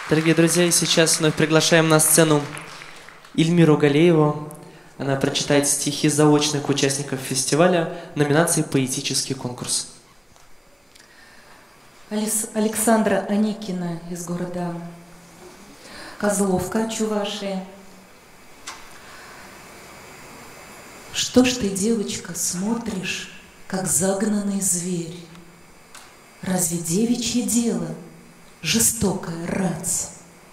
Дорогие друзья, и сейчас вновь приглашаем на сцену Ильмиру Галееву. Она прочитает стихи заочных участников фестиваля номинации «Поэтический конкурс». Александра Аникина из города Козловка, Чувашия. Что ж ты, девочка, смотришь, как загнанный зверь? Разве девичье дело жестокая рать?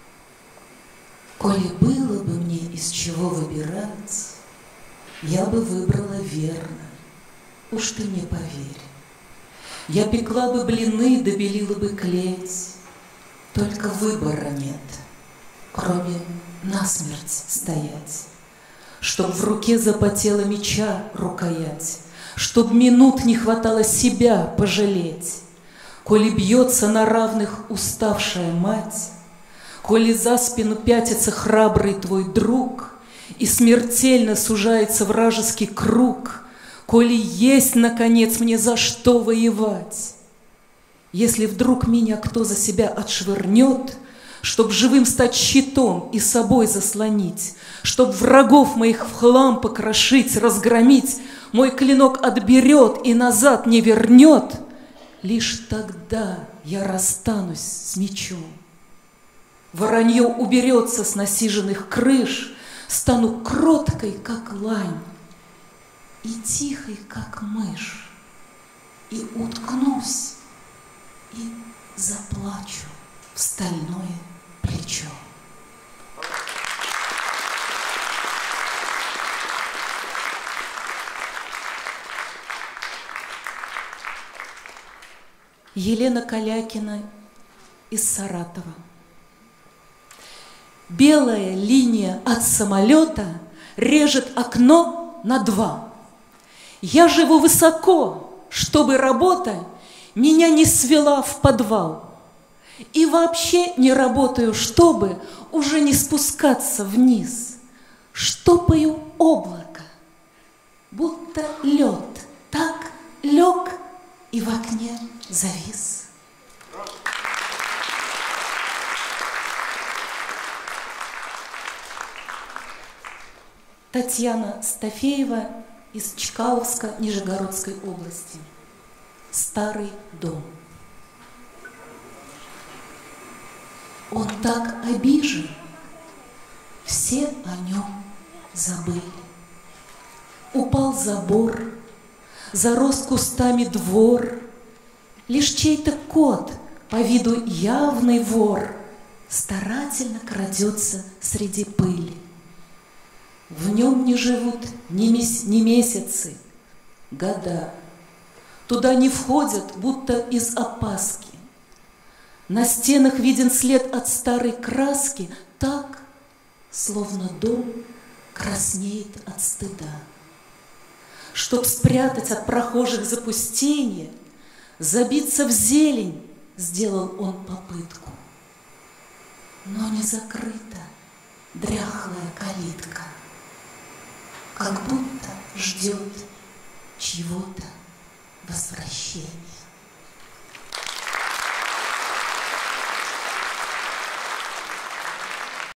Коли было бы мне из чего выбирать, я бы выбрала верно, уж ты мне поверь. Я пекла бы блины, добелила бы клеть, только выбора нет, кроме насмерть стоять. Чтоб в руке запотела меча рукоять, чтоб минут не хватало себя пожалеть. Коли бьется на равных уставшая мать, коли за спину пятится храбрый твой друг и смертельно сужается вражеский круг, коли есть, наконец, мне за что воевать. Если вдруг меня кто за себя отшвырнет, чтоб живым стать щитом и собой заслонить, чтоб врагов моих в хлам покрошить, разгромить, мой клинок отберет и назад не вернет, лишь тогда я расстанусь с мечом. Воронье уберется с насиженных крыш, стану кроткой, как лань, и тихой, как мышь, и уткнусь, и заплачу в стальное плечо. Елена Калякина из Саратова. Белая линия от самолета режет окно на два. Я живу высоко, чтобы работа меня не свела в подвал. И вообще не работаю, чтобы уже не спускаться вниз. Штопаю облако, будто лед так лег и в окне завис. Татьяна Стафеева из Чкаловска Нижегородской области. Старый дом. Он так обижен, все о нем забыли. Упал забор, зарос кустами двор, лишь чей-то кот, по виду явный вор, старательно крадется среди пыли. В нем не живут ни месяцы, года. Туда не входят, будто из опаски. На стенах виден след от старой краски, так, словно дом краснеет от стыда. Чтоб спрятать от прохожих запустение, забиться в зелень, сделал он попытку. Но не закрыта дряхлая калитка, как будто ждет чьего-то возвращения.